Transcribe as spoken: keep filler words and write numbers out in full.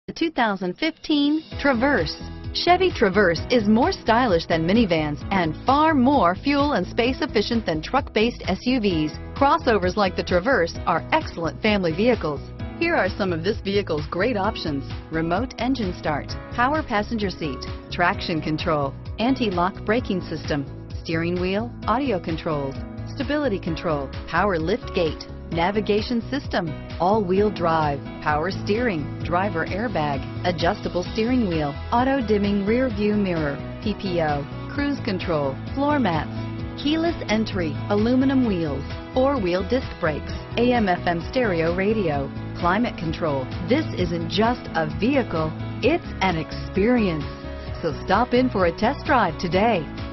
The two thousand fifteen Traverse. Chevy Traverse is more stylish than minivans and far more fuel and space efficient than truck-based S U Vs. Crossovers like the Traverse are excellent family vehicles. Here are some of this vehicle's great options: remote engine start, power passenger seat, traction control, anti-lock braking system, steering wheel audio controls, stability control, power lift gate, navigation system, all-wheel drive, power steering, driver airbag, adjustable steering wheel, auto-dimming rear view mirror, P P O, cruise control, floor mats, keyless entry, aluminum wheels, four-wheel disc brakes, A M F M stereo radio, climate control. This isn't just a vehicle, it's an experience. So stop in for a test drive today.